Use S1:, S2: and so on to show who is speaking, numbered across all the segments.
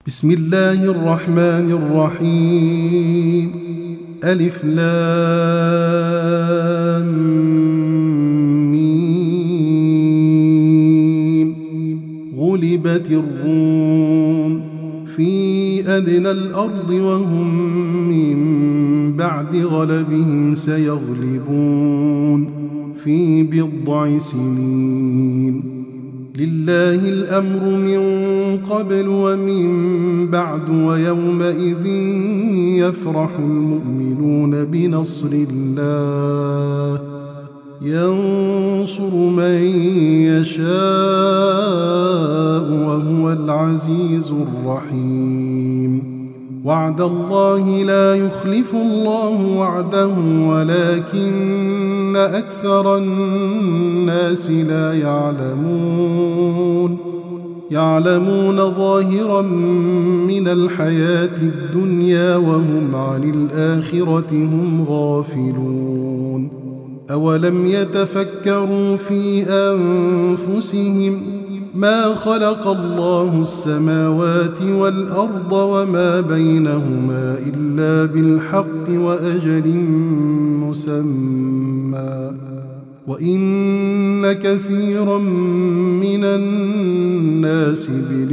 S1: بسم الله الرحمن الرحيم. ألف لام ميم. غلبت الروم في أدنى الأرض وهم من بعد غلبهم سيغلبون في بضع سنين. لله الأمر من قبل ومن بعد ويومئذ يفرح المؤمنون بنصر الله ينصر من يشاء وهو العزيز الرحيم. وعد الله لا يخلف الله وعده ولكن أكثر الناس لا يعلمون ظاهرا من الحياة الدنيا وهم عن الآخرة هم غافلون. أولم يتفكروا في أنفسهم ما خلق الله السماوات والأرض وما بينهما إلا بالحق وأجل مسمى وإن كثيرا من الناس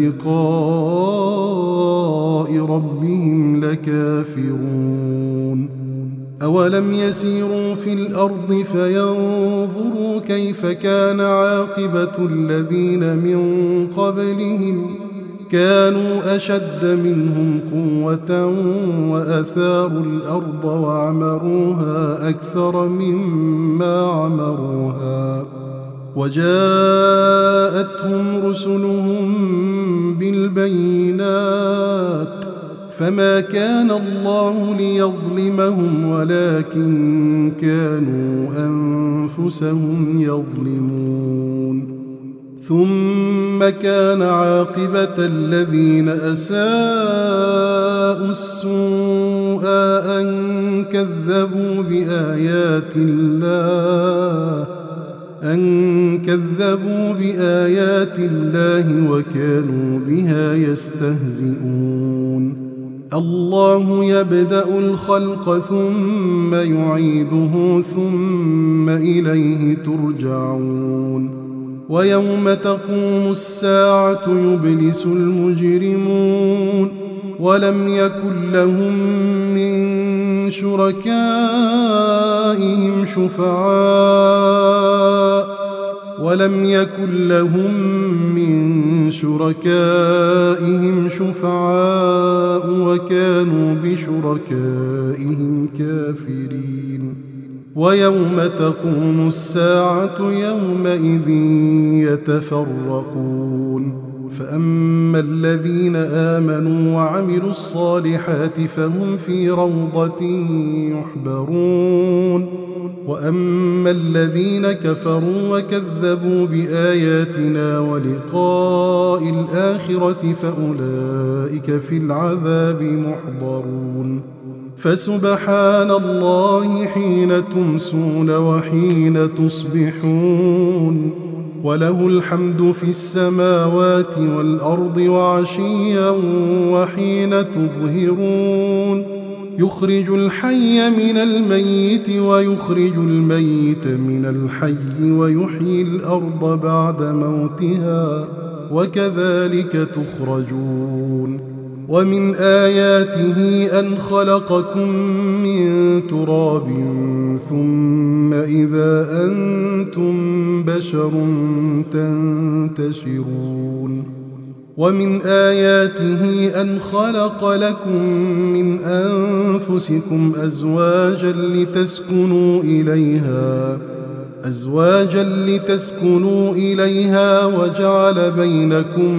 S1: بلقاء ربهم لكافرون. أولم يسيروا في الأرض فينظروا كيف كان عاقبة الذين من قبلهم كانوا أشد منهم قوة وأثاروا الأرض وعمروها أكثر مما عمروها وجاءتهم رسلهم بالبينات فما كان الله ليظلمهم ولكن كانوا أنفسهم يظلمون. ثم كان عاقبة الذين أساءوا السوء أن كذبوا بآيات الله وكانوا بها يستهزئون. الله يبدأ الخلق ثم يعيده ثم إليه ترجعون. ويوم تقوم الساعة يبلس المجرمون ولم يكن لهم من شركائهم شفعاء وكانوا بشركائهم كافرين. ويوم تقوم الساعة يومئذ يتفرقون فأما الذين آمنوا وعملوا الصالحات فهم في روضة يحبرون وأما الذين كفروا وكذبوا بآياتنا ولقاء الآخرة فأولئك في العذاب محضرون. فسبحان الله حين تمسون وحين تصبحون وله الحمد في السماوات والأرض وعشيا وحين تظهرون. يخرج الحي من الميت ويخرج الميت من الحي ويحيي الأرض بعد موتها وكذلك تخرجون. ومن آياته أن خلقكم من تراب ثم إذا أنتم بشر تنتشرون. ومن آياته أن خلق لكم من أنفسكم أزواجا لتسكنوا إليها وجعل بينكم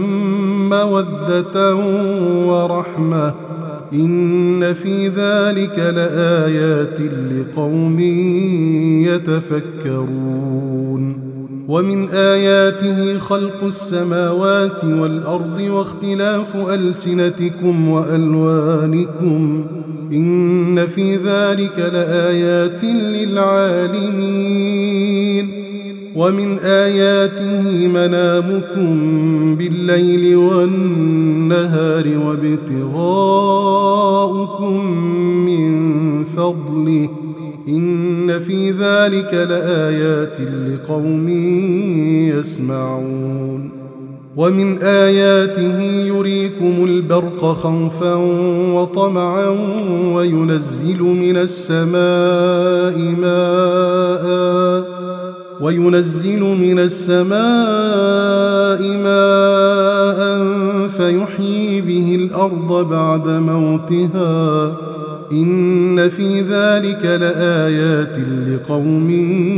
S1: مودة ورحمة إن في ذلك لآيات لقوم يتفكرون. ومن آياته خلق السماوات والأرض واختلاف ألسنتكم وألوانكم إن في ذلك لآيات للعالمين. ومن آياته منامكم بالليل والنهار وابتغاؤكم من فضله إن في ذلك لآيات لقوم يسمعون ومن آياته يريكم البرق خوفا وطمعا وينزل من السماء ماء فيحيي به الأرض بعد موتها إن في ذلك لآيات لقوم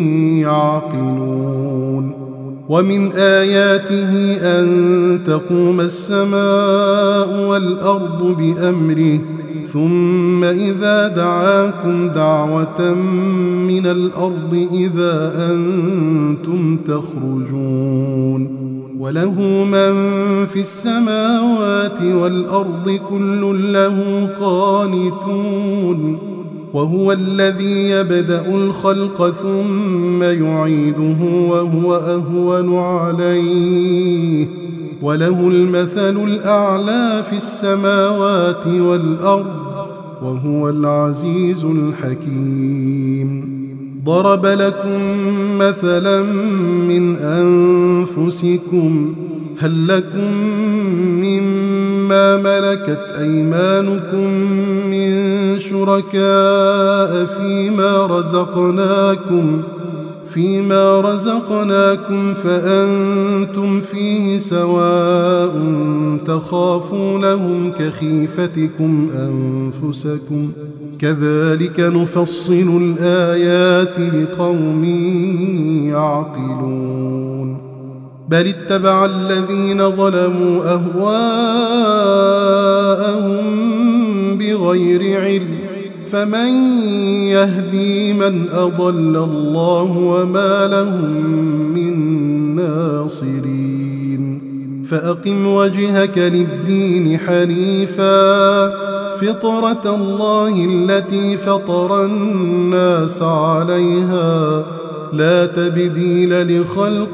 S1: يعقلون ومن آياته أن تقوم السماء والأرض بأمره ثم إذا دعاكم دعوة من الأرض إذا أنتم تخرجون وله من في السماوات والأرض كل له قانتون وهو الذي يبدأ الخلق ثم يعيده وهو أهون عليه وله المثل الأعلى في السماوات والأرض وهو العزيز الحكيم ضرب لكم مثلا من أنفسكم هل لكم مما ملكت أيمانكم من شركاء فيما رزقناكم فأنتم فيه سواء تخافونهم كخيفتكم أنفسكم كذلك نفصل الآيات لقوم يعقلون بل اتبع الذين ظلموا أهواءهم بغير علم فمن يهدي من أضل الله وما لهم من ناصرين فأقم وجهك للدين حنيفا فطرة الله التي فطر الناس عليها لا تبديل لخلق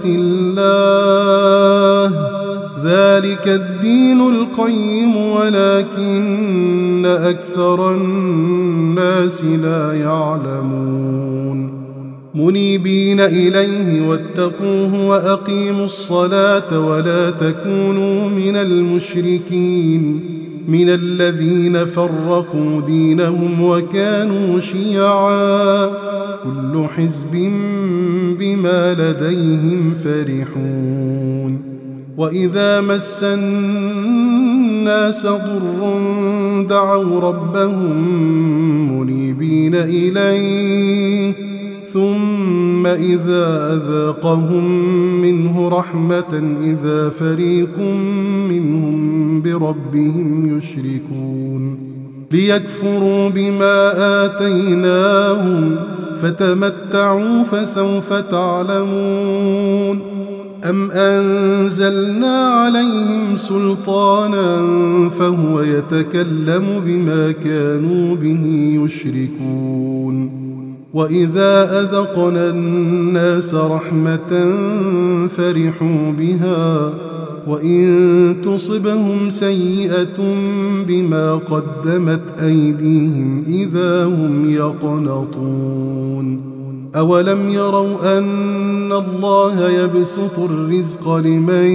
S1: الله ذلك الدين القيم ولكن أكثر الناس لا يعلمون منيبين إليه واتقوه وأقيموا الصلاة ولا تكونوا من المشركين من الذين فرقوا دينهم وكانوا شيعا كل حزب بما لديهم فرحون وإذا مس الناس ضر دعوا ربهم منيبين إليه ثم إذا أذاقهم منه رحمة إذا فريق منهم بربهم يشركون ليكفروا بما آتيناهم فتمتعوا فسوف تعلمون أم أنزلنا عليهم سلطانا فهو يتكلم بما كانوا به يشركون وإذا أذقنا الناس رحمة فرحوا بها وإن تصبهم سيئة بما قدمت أيديهم إذا هم يقنطون أولم يروا أن الله يبسط الرزق لمن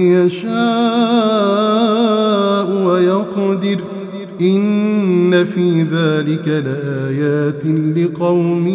S1: يشاء ويقدر إن في ذلك لآيات لقوم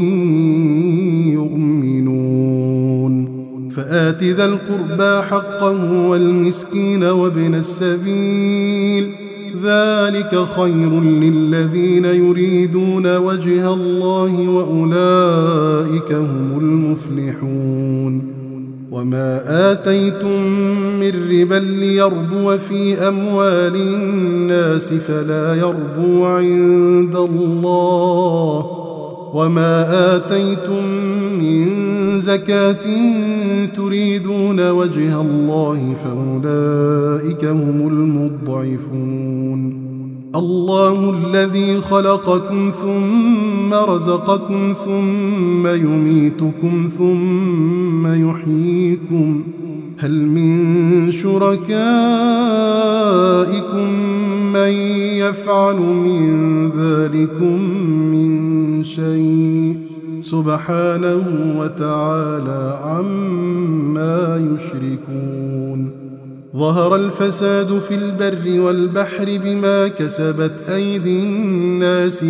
S1: يؤمنون فآت ذا القربى حقه والمسكين وابن السبيل ذلك خير للذين يريدون وجه الله وأولئك هم المفلحون وما آتيتم من ربا ليربو في أموال الناس فلا يربو عند الله وما آتيتم من زكاة تريدون وجه الله فأولئك هم المضعفون الله الذي خلقكم ثم رزقكم ثم يميتكم ثم يحييكم هل من شركائكم من يفعل من ذلكم من شيء سبحانه وتعالى عما يشركون ظهر الفساد في البر والبحر بما كسبت أيدي الناس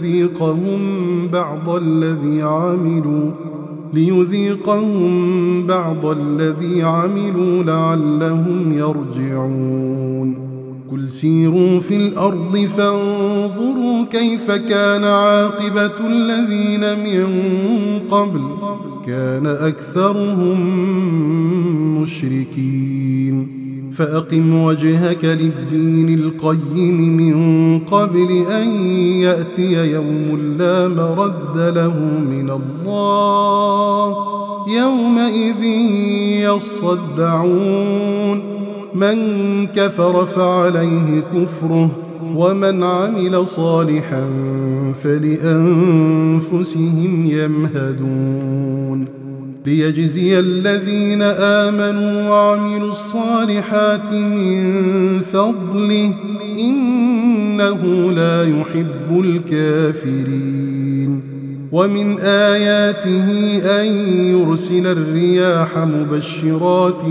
S1: ليذيقهم بعض الذي عملوا لعلهم يرجعون قل سيروا في الأرض فانظروا كيف كان عاقبة الذين من قبل كان أكثرهم مشركين فأقم وجهك للدين القيم من قبل أن يأتي يوم لا مرد له من الله يومئذ يصدعون من كفر فعليه كفره ومن عمل صالحا فلأنفسهم يمهدون ليجزي الذين آمنوا وعملوا الصالحات من فضله إنه لا يحب الكافرين ومن آياته أن يرسل الرياح مبشرات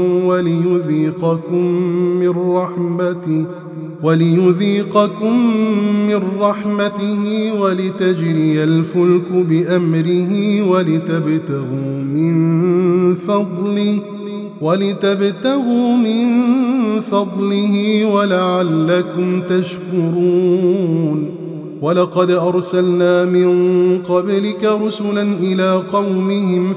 S1: وليذيقكم من رحمته ولتجري الفلك بأمره ولتبتغوا من فضله ولعلكم تشكرون ولقد أرسلنا من قبلك رسلا إلى قومهم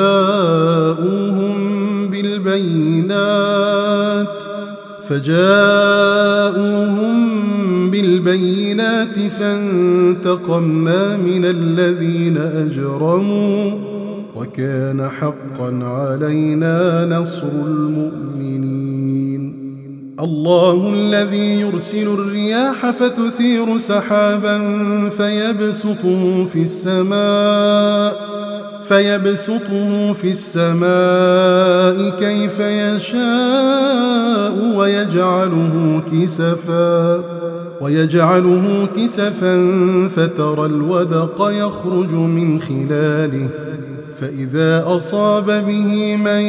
S1: فجاءوهم بالبينات فانتقمنا من الذين أجرموا وكان حقا علينا نصر المؤمنين الله الذي يرسل الرياح فتثير سحابا فيبسطه في السماء كيف يشاء ويجعله كسفا فترى الودق يخرج من خلاله فإذا أصاب به من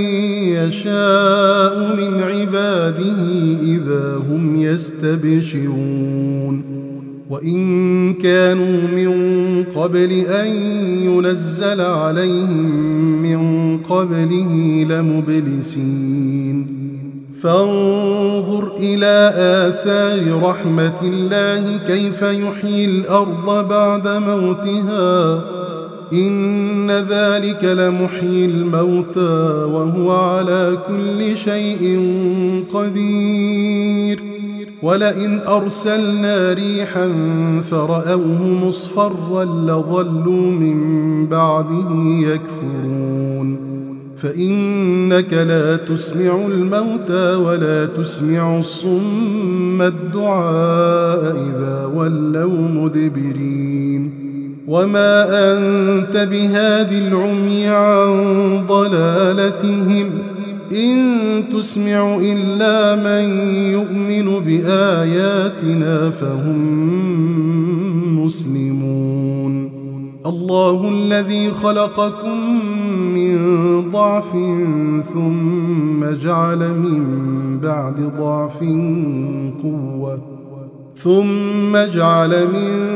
S1: يشاء من عباده إذا هم يستبشرون وإن كانوا من قبل أن ينزل عليهم من قبله لمبلسين فانظر إلى آثار رحمة الله كيف يحيي الأرض بعد موتها إن ذلك لمحيي الموتى وهو على كل شيء قدير ولئن أرسلنا ريحا فرأوه مصفرا لظلوا من بعده يكفرون فإنك لا تسمع الموتى ولا تسمع الصم الدعاء إذا ولوا مدبرين وما أنت بهاد العمي عن ضلالتهم إن تسمع إلا من يؤمن بآياتنا فهم مسلمون الله الذي خلقكم من ضعف ثم جعل من بعد ضعف قوة ثم جعل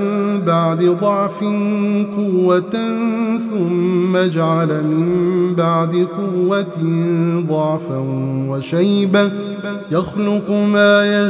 S1: من بعد قوة ضعفا وشيبة يخلق ما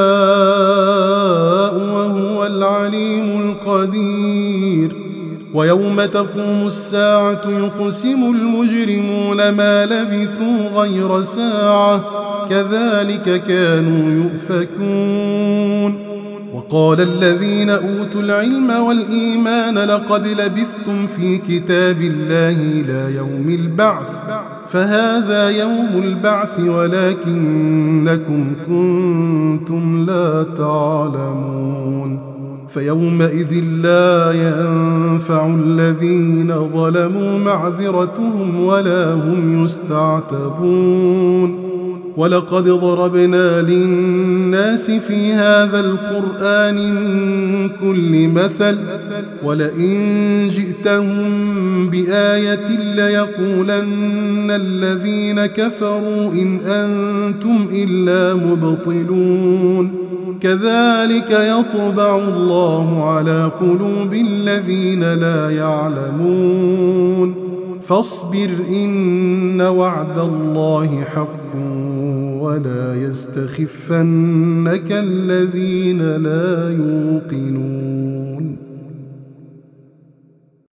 S1: يشاء وهو العليم القدير ويوم تقوم الساعة يقسم المجرمون ما لبثوا غير ساعة كذلك كانوا يؤفكون وقال الذين أوتوا العلم والإيمان لقد لبثتم في كتاب الله إلى يوم البعث فهذا يوم البعث ولكنكم كنتم لا تعلمون فيومئذ لا ينفع الذين ظلموا معذرتهم ولا هم يستعتبون ولقد ضربنا للناس في هذا القرآن من كل مثل ولئن جئتهم بآية ليقولن الذين كفروا إن أنتم إلا مبطلون كذلك يطبع الله على قلوب الذين لا يعلمون فاصبر إن وعد الله حق ولا يستخفنك الذين لا يوقنون